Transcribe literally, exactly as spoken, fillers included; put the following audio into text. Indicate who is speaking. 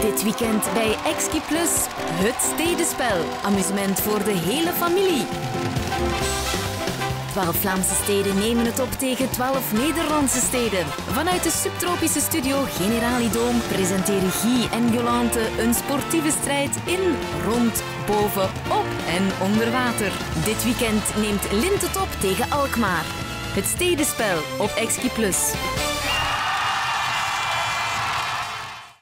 Speaker 1: Dit weekend bij Exki Plus, het stedenspel. Amusement voor de hele familie. twaalf Vlaamse steden nemen het op tegen twaalf Nederlandse steden. Vanuit de subtropische studio Generalidoom presenteren Guy en Jolante een sportieve strijd in, rond, boven, op en onder water. Dit weekend neemt Lint het op tegen Alkmaar. Het stedenspel op Exki Plus.